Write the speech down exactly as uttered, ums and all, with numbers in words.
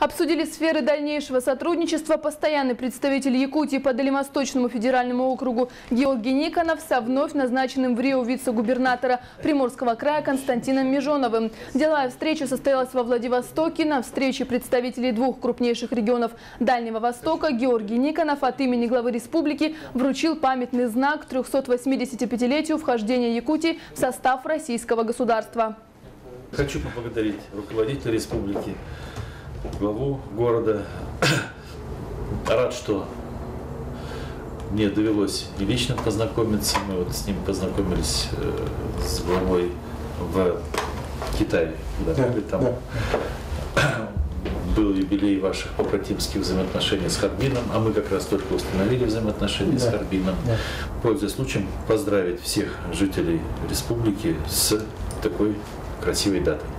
Обсудили сферы дальнейшего сотрудничества постоянный представитель Якутии по Дальневосточному федеральному округу Георгий Никонов со вновь назначенным в Рио вице-губернатора Приморского края Константином Межоновым. Деловая встреча состоялась во Владивостоке. На встрече представителей двух крупнейших регионов Дальнего Востока Георгий Никонов от имени главы республики вручил памятный знак к трёхсотвосьмидесятипятилетию вхождения Якутии в состав российского государства. Хочу поблагодарить руководителя республики, главу города. Рад, что мне довелось и лично познакомиться. Мы вот с ним познакомились э, с главой в Китае. Да, да, там да. Был юбилей ваших побратимских взаимоотношений с Харбином, а мы как раз только установили взаимоотношения да. с Харбином. Да. Пользуясь случаем, поздравить всех жителей республики с такой красивой датой.